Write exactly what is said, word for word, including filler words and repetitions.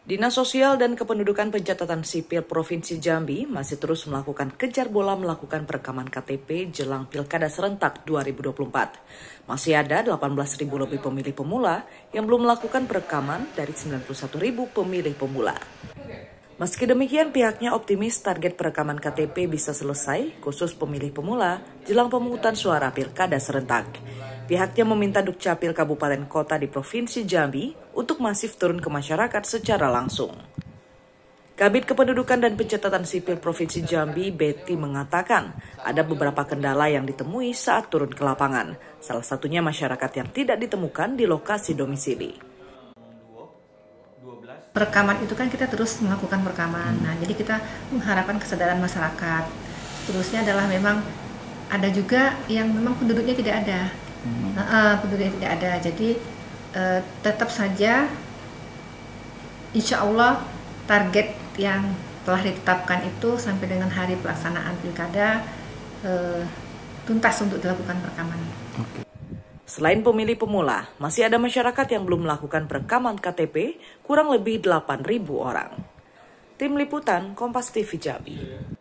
Dinas Sosial dan Kependudukan Pencatatan Sipil Provinsi Jambi masih terus melakukan kejar bola melakukan perekaman K T P jelang Pilkada Serentak dua ribu dua puluh empat. Masih ada delapan belas ribu lebih pemilih pemula yang belum melakukan perekaman dari sembilan puluh satu ribu pemilih pemula. Meski demikian, pihaknya optimis target perekaman K T P bisa selesai, khusus pemilih pemula, jelang pemungutan suara Pilkada Serentak. Pihaknya meminta Dukcapil Kabupaten Kota di Provinsi Jambi untuk masif turun ke masyarakat secara langsung. Kabid Kependudukan dan Pencatatan Sipil Provinsi Jambi, Betty, mengatakan ada beberapa kendala yang ditemui saat turun ke lapangan. Salah satunya masyarakat yang tidak ditemukan di lokasi domisili. Perekaman itu kan kita terus melakukan perekaman. Nah, jadi kita mengharapkan kesadaran masyarakat. Terusnya adalah memang ada juga yang memang penduduknya tidak ada. Hmm. Uh, penduduknya tidak ada. Jadi uh, tetap saja insya Allah target yang telah ditetapkan itu sampai dengan hari pelaksanaan pilkada uh, tuntas untuk dilakukan perekaman. Okay. Selain pemilih pemula, masih ada masyarakat yang belum melakukan perekaman K T P, kurang lebih delapan ribu orang. Tim Liputan Kompas T V Jambi.